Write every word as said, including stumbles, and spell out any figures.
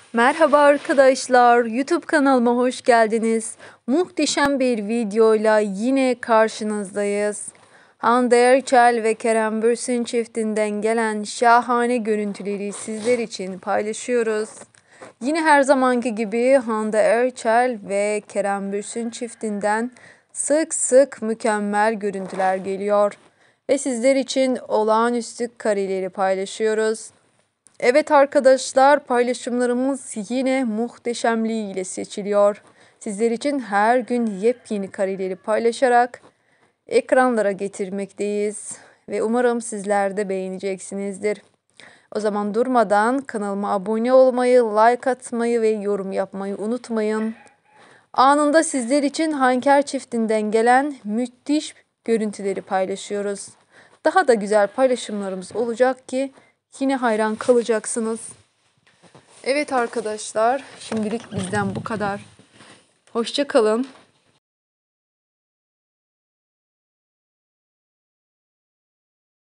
Merhaba arkadaşlar, YouTube kanalıma hoş geldiniz. Muhteşem bir videoyla yine karşınızdayız. Hande Erçel ve Kerem Bürsin çiftinden gelen şahane görüntüleri sizler için paylaşıyoruz. Yine her zamanki gibi Hande Erçel ve Kerem Bürsin çiftinden sık sık mükemmel görüntüler geliyor. Ve sizler için olağanüstü kareleri paylaşıyoruz. Evet arkadaşlar, paylaşımlarımız yine muhteşemliğiyle seçiliyor. Sizler için her gün yepyeni kareleri paylaşarak ekranlara getirmekteyiz. Ve umarım sizler de beğeneceksinizdir. O zaman durmadan kanalıma abone olmayı, like atmayı ve yorum yapmayı unutmayın. Anında sizler için Hanker çiftinden gelen müthiş görüntüleri paylaşıyoruz. Daha da güzel paylaşımlarımız olacak ki yine hayran kalacaksınız. Evet arkadaşlar, şimdilik bizden bu kadar. Hoşça kalın.